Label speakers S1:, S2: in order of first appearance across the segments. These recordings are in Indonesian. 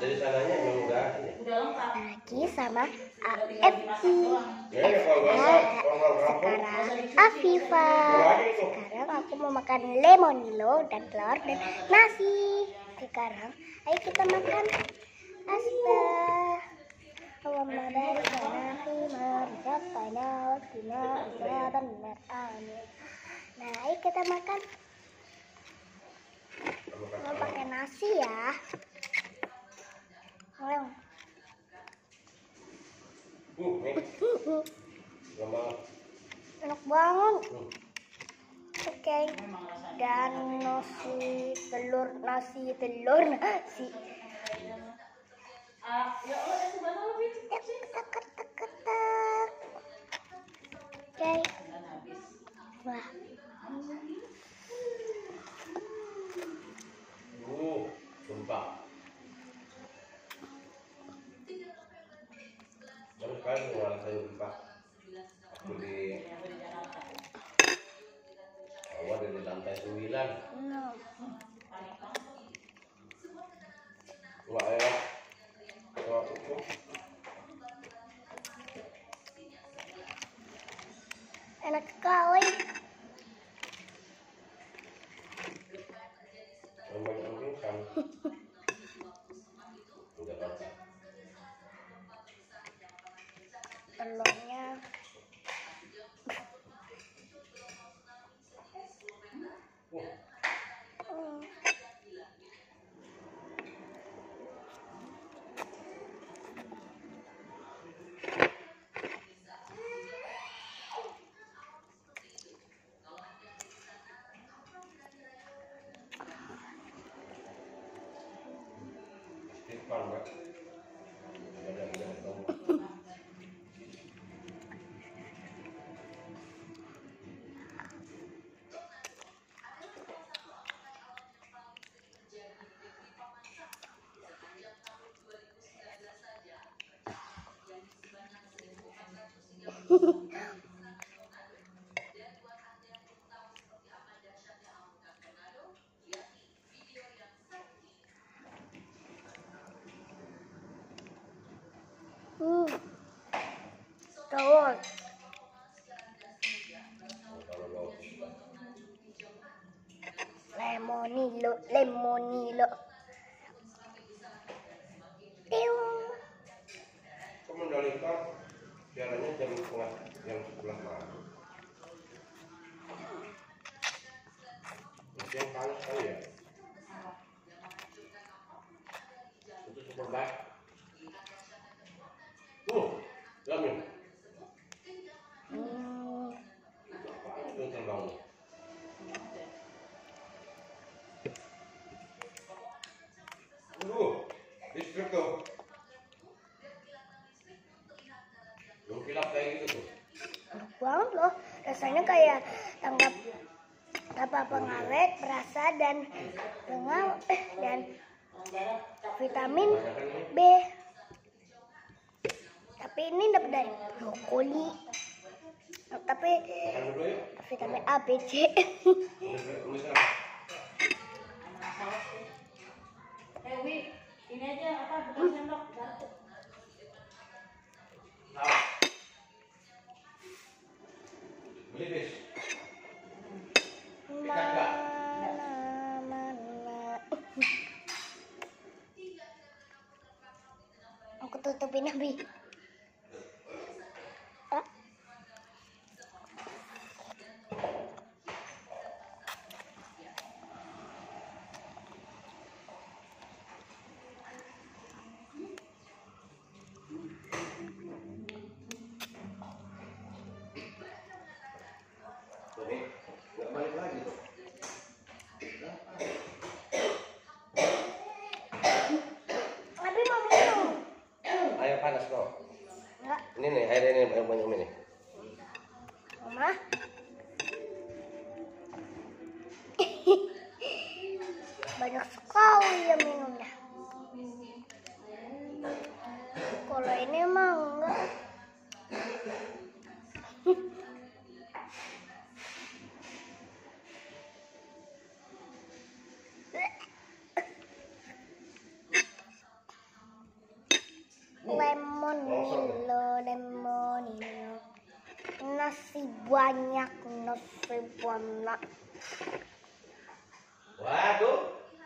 S1: Dari sananya emang udah
S2: lengkap.
S3: Lagi sama AFI. Sekarang Afifa. Sekarang aku mau makan lemonilo dan telur dan nasi. Sekarang ayo kita makan. Allahumma barik lana fima razaqtana wa qina adzabannar. Amin. Nah, ayo kita makan. Mau pakai nasi ya. Ayo. Enak banget. Oke. Dan nasi telur.
S2: Ya Allah, sebentar lebih.
S3: Ketak. Oke. Wah.
S1: sumpah. Baru sekali ngelawan saya sumpah. Aku di awal dari lantai 9. Wah ya. Wah itu.
S3: Enak sekali.
S1: Banyak pingsan. Udah apa?
S3: Telurnya. Telur. Lemonilo. Tiung.
S1: Kemendalikan jalannya jam 11 malam. Masih yang panas kali ya. Itu super baik. Lamin. Itu terbang. Listrik tuh. Belum kilap kayak gitu tuh.
S3: Enak banget loh. Rasanya kayak tanggap pengawet, perasa dan dan vitamin B. Tapi ini dapat dari brokoli. Tapi vitamin A, B, C.
S2: Ini aja apa bukan sendok garpu.
S1: Beli bis.
S3: Aku tutupin Abi.
S1: Nggak balik lagi tuh.
S3: Abi mau minum?
S1: Air panas kok.
S3: Enggak.
S1: Ini nih air ini banyak ini.
S3: Mama. Banyak sekali ya minumnya. Kalau ini mah enggak. lemonilo, lemonilo. Nasi banyak, nasi banyak.
S1: Waduh.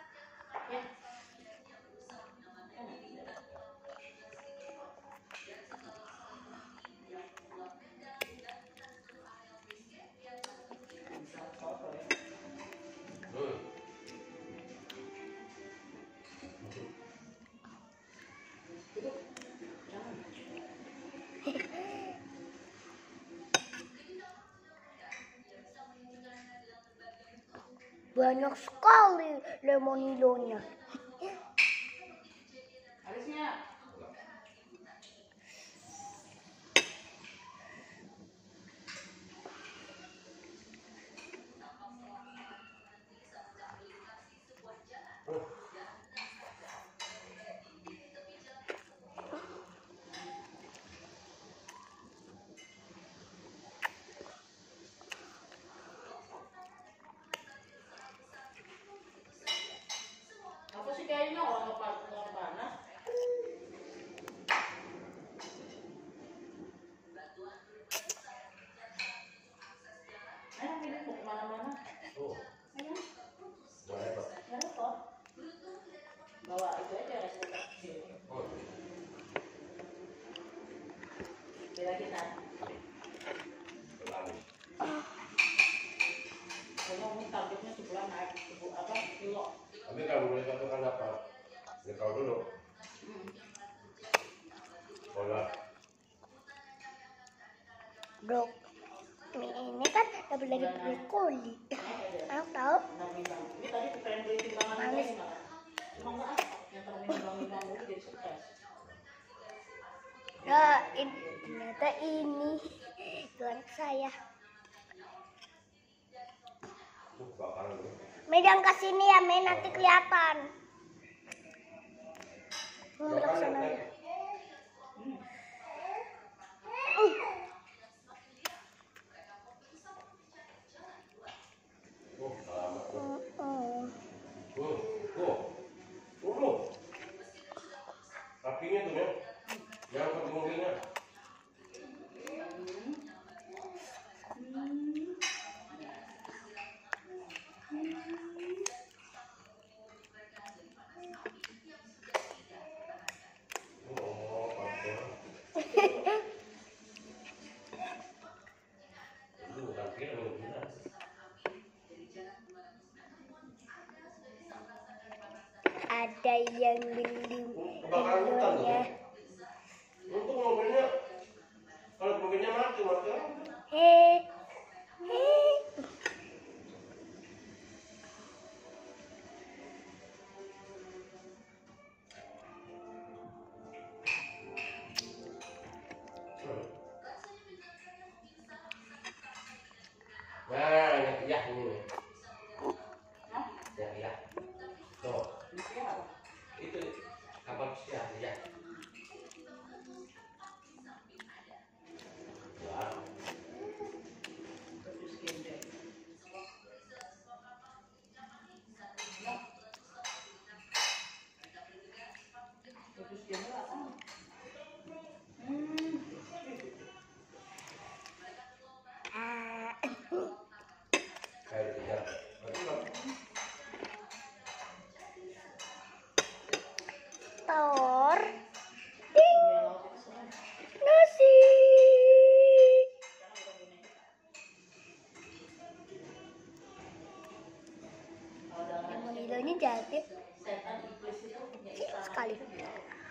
S3: Banyak sekali lemonilonya.
S2: Harusnya apa sih kayaknya orang panas. Ini mau kemana-mana.
S1: Oh,
S2: Ayo,
S1: boleh Pak.
S2: nggak repot. Bawa itu aja resep kecil.
S1: Oh,
S2: Bila kita,
S1: selalu.
S2: pokoknya umum targetnya sebulan naik apa kilo.
S1: Tapi kalau boleh satukan apa? Ya kau dulu. Pola.
S3: Bro, mie ini kan dapat dari brokoli. Aku tahu.
S2: Ini tadi pengen beli timbangan
S3: Manis.
S2: ini malah. Cuma nggak apa, yang terlalu timbang-timbang dulu jadi stres.
S3: Nah, ternyata ini tuan saya.
S1: Bakaran dulu.
S3: Megang ke sini ya, Mei, nanti kelihatan. Megang ke sana ya.
S1: Oh, selamat.
S3: Oh.
S1: Dulu. Kakinya tuh ya. Jangan kegungingan. Oh, pakai. Itu bukan film, benar.
S3: Ada yang beli
S1: Kebakaran hutan tuh.
S3: telurnya.
S1: Untung mobilnya, kalau mobilnya mati.
S3: Hei, hei.
S1: Nah, ya ini nih. Ya. Tuh, itu kapal pesiar ya. Ya.
S2: Terus gede. Terus gede apa?
S3: Ah,
S1: Kayak tidak.
S3: Tor,
S2: Punya lauk itu semua.
S3: nasi.
S2: Kalau dalam
S3: Lemonilonya jatuh
S2: setan iblis itu punya
S3: kecil
S2: istana
S3: sekali.
S2: itu dia.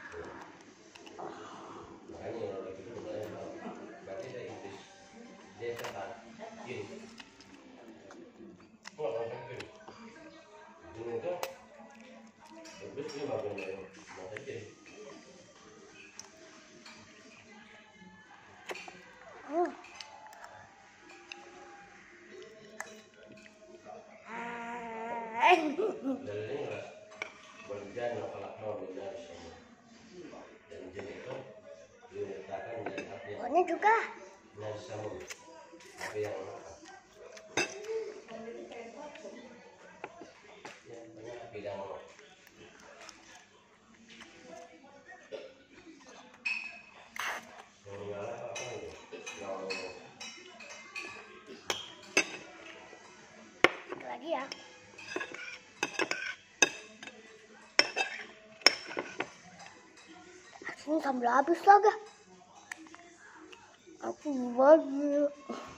S1: Makanya kalau gitu sebenarnya berarti saya Inggris. Dia setan. Jin. Oh, orang jin. Jin itu Inggris dia bagian dari masa jin.
S3: Oh. Ah.
S1: Dan ini ras berjalan kalau mau benar semua. Dan jin itu diletakkan dari api yang
S3: Warnanya juga.
S1: sama api yang apa? Ya, banyak api yang
S3: Ini sambil habis lah gak? Aku bagi.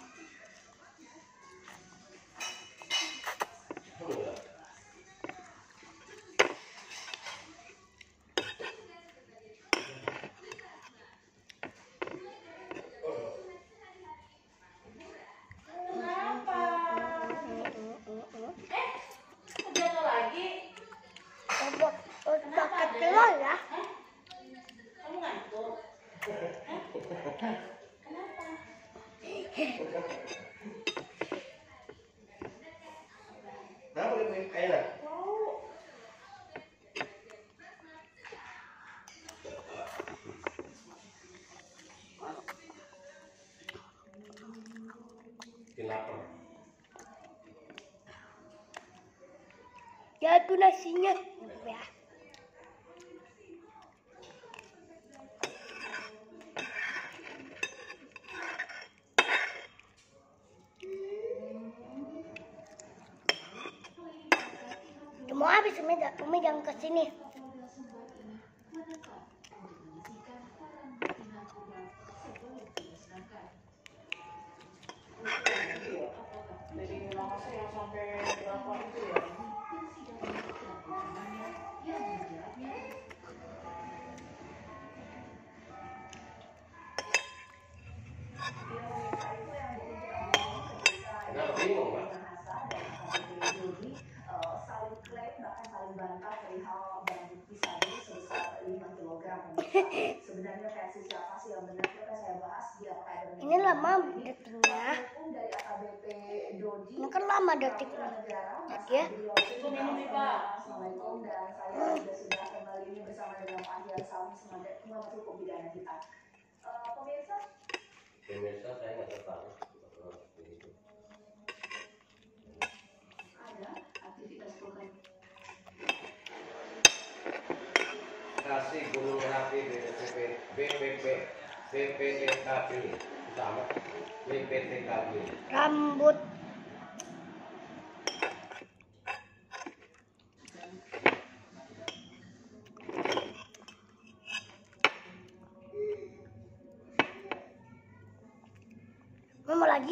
S2: Kenapa? Jatuh lagi?
S3: Pakai telur ya.
S2: Kamu ngantuk? Kenapa?
S1: Kenapa ini enak? Lapar.
S3: Ya itu nasinya. Ya. Mau habis Umi jangan ke sini.
S2: Dari Makassar yang sampai berapa itu ya?
S1: Kenapa bingung, Pak?
S4: Saling klaim bahkan saling bantah perihal barang bukti sabu sebesar 5 kg. Sebenarnya versi siapa sih yang benar kita saya bahas di akademi.
S3: Ini lama detiknya.
S4: Dari AKBP Dodi.
S3: Ini kan lama detiknya. Ya.
S2: Itu minum nih, Pak.
S4: Assalamualaikum dan saya sudah kembali ini bersama dengan Pak Ahyan Salmi sebagai pengamat hukum pidana kita. Pemirsa,
S1: Pemirsa saya nggak tertarik.
S4: ada aktivitas program
S1: Kasih Gunung Merapi BPTKB sama BPTKB.
S3: Rambut. Mau lagi?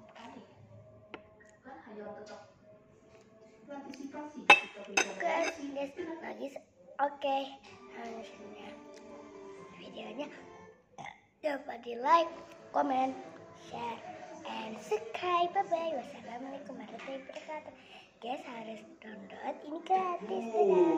S4: kan hanya untuk antisipasi
S3: Oke, guys, lagi. Oke, harusnya videonya dapat di like, comment, share, and subscribe. Bye bye. Wassalamualaikum warahmatullahi wabarakatuh. Guys harus download ini gratis. Dadah.